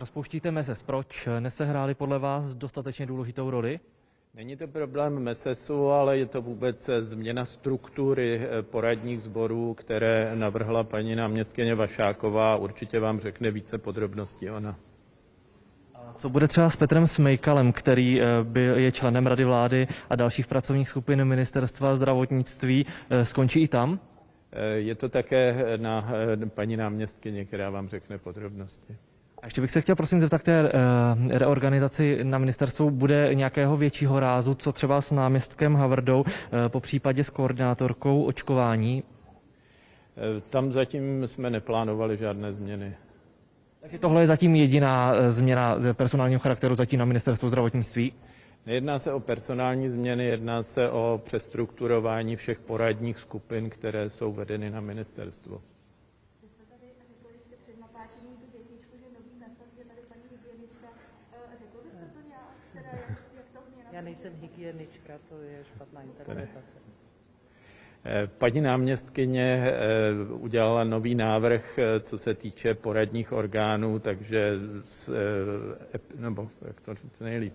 Rozpouštíte MESES. Proč? Nesehráli podle vás dostatečně důležitou roli? Není to problém MESESu, ale je to vůbec změna struktury poradních sborů, které navrhla paní náměstkyně Vašáková. Určitě vám řekne více podrobností ona. Co bude třeba s Petrem Smejkalem, který je členem Rady vlády a dalších pracovních skupin Ministerstva zdravotnictví? Skončí i tam? Je to také na paní náměstkyni, která vám řekne podrobnosti. A ještě bych se chtěl prosím zeptat k té reorganizaci na ministerstvu. Bude nějakého většího rázu, co třeba s náměstkem Havrdou, po případě s koordinátorkou očkování? Tam zatím jsme neplánovali žádné změny. Takže tohle je zatím jediná změna personálního charakteru zatím na ministerstvu zdravotnictví? Nejedná se o personální změny, jedná se o přestrukturování všech poradních skupin, které jsou vedeny na ministerstvu. Vy jste tady řekl ještě před natáčením tu větičku, že nový MESES je tady paní hygienička. Řekl byste to nějak, teda jak ta změna? Já nejsem hygienička, to je špatná interpretace. Paní náměstkyně udělala nový návrh, co se týče poradních orgánů, takže, nebo jak to říct nejlíp.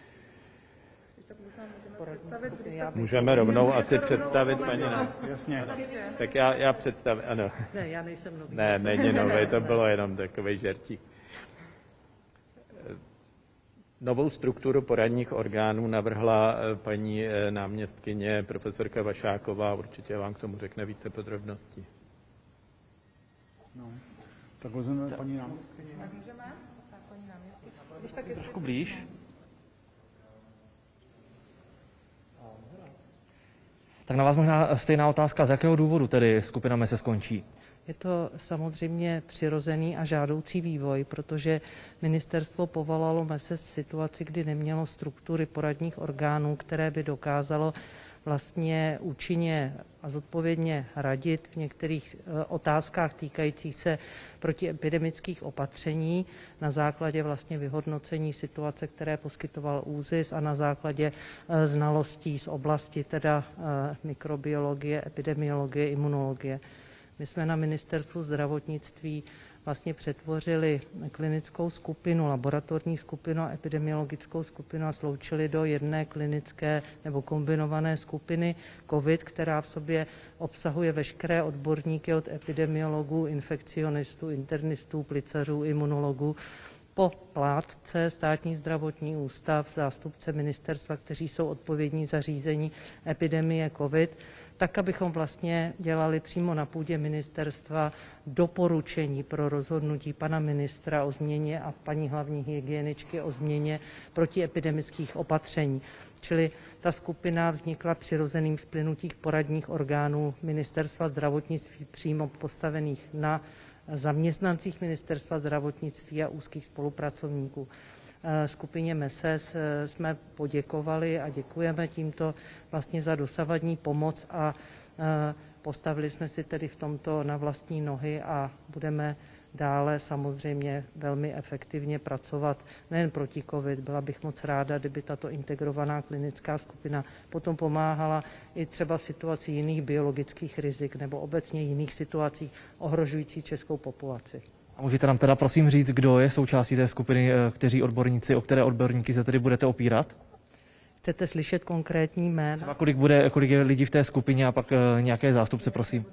Můžeme rovnou asi představit paní náměstkyně. Jasně. Tak já představím, ano. Ne, já nejsem nový. Ne, není nový, to bylo jenom takový žertík. Novou strukturu poradních orgánů navrhla paní náměstkyně profesorka Vašáková. Určitě vám k tomu řekne více podrobností. No, tak vezmeme paní náměstkyně. Můžeme? Tak paní náměstkyně. Trošku blíž. Tak na vás možná stejná otázka. Z jakého důvodu tedy skupina MESES skončí? Je to samozřejmě přirozený a žádoucí vývoj, protože ministerstvo povolalo MESES v situaci, kdy nemělo struktury poradních orgánů, které by dokázalo vlastně účinně a zodpovědně radit v některých otázkách týkajících se protiepidemických opatření na základě vlastně vyhodnocení situace, které poskytoval ÚZIS a na základě znalostí z oblasti teda mikrobiologie, epidemiologie, imunologie. My jsme na ministerstvu zdravotnictví vlastně přetvořili klinickou skupinu, laboratorní skupinu a epidemiologickou skupinu a sloučili do jedné klinické nebo kombinované skupiny COVID, která v sobě obsahuje veškeré odborníky od epidemiologů, infekcionistů, internistů, plicařů, imunologů, po plátce Státní zdravotní ústav, zástupce ministerstva, kteří jsou odpovědní za řízení epidemie COVID, tak, abychom vlastně dělali přímo na půdě ministerstva doporučení pro rozhodnutí pana ministra o změně a paní hlavní hygieničky o změně protiepidemických opatření. Čili ta skupina vznikla přirozeným splynutím poradních orgánů ministerstva zdravotnictví přímo postavených na zaměstnancích ministerstva zdravotnictví a úzkých spolupracovníků. Skupině MESES jsme poděkovali a děkujeme tímto vlastně za dosavadní pomoc a postavili jsme si tedy v tomto na vlastní nohy a budeme dále samozřejmě velmi efektivně pracovat nejen proti COVID. Byla bych moc ráda, kdyby tato integrovaná klinická skupina potom pomáhala i třeba v situaci jiných biologických rizik nebo obecně jiných situací ohrožující českou populaci. A můžete nám teda prosím říct, kdo je součástí té skupiny, kteří odborníci, o které odborníky se tedy budete opírat? Chcete slyšet konkrétní jména? Třeba kolik je lidí v té skupině a pak nějaké zástupce, prosím.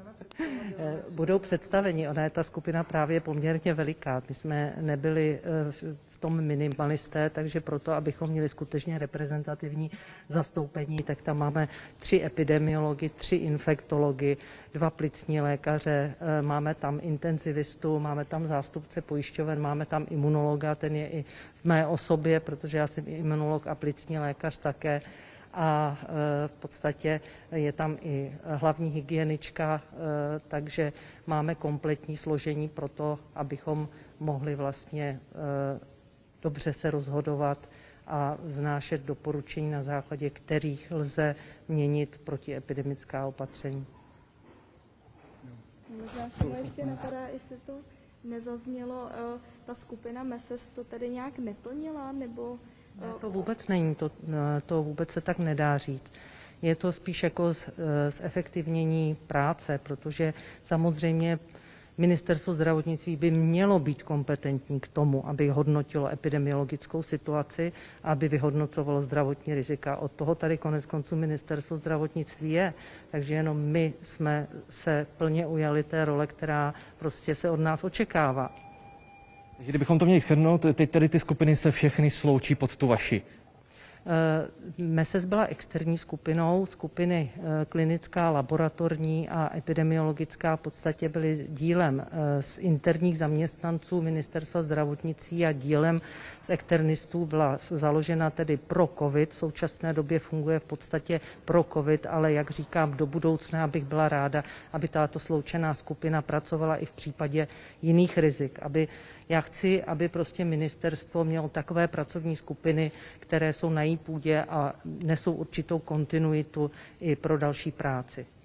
Budou představeni. Ona je ta skupina právě poměrně veliká. My jsme nebyli v tom minimalisté, takže proto, abychom měli skutečně reprezentativní zastoupení, tak tam máme 3 epidemiology, 3 infektology, 2 plicní lékaře, máme tam intenzivistu, máme tam zástupce pojišťoven, máme tam imunologa, ten je i v mé osobě, protože já jsem imunolog a plicní lékař také. A v podstatě je tam i hlavní hygienička, takže máme kompletní složení pro to, abychom mohli vlastně dobře se rozhodovat a vznášet doporučení, na základě kterých lze měnit protiepidemická opatření. Možná se mi ještě napadá, jestli to nezaznělo, ta skupina MESES to tady nějak neplnila, nebo... To vůbec není, to vůbec se tak nedá říct. Je to spíš jako zefektivnění práce, protože samozřejmě Ministerstvo zdravotnictví by mělo být kompetentní k tomu, aby hodnotilo epidemiologickou situaci, aby vyhodnocovalo zdravotní rizika. Od toho tady konec konců Ministerstvo zdravotnictví je. Takže jenom my jsme se plně ujali té role, která prostě se od nás očekává. Kdybychom to měli shrnout, teď tedy ty skupiny se všechny sloučí pod tu vaši. MESES byla externí skupinou, skupiny klinická, laboratorní a epidemiologická v podstatě byly dílem z interních zaměstnanců Ministerstva zdravotnictví a dílem z externistů. Byla založena tedy pro COVID, v současné době funguje v podstatě pro COVID, ale jak říkám, do budoucna bych byla ráda, aby tato sloučená skupina pracovala i v případě jiných rizik, já chci, aby prostě ministerstvo mělo takové pracovní skupiny, které jsou na její půdě a nesou určitou kontinuitu i pro další práci.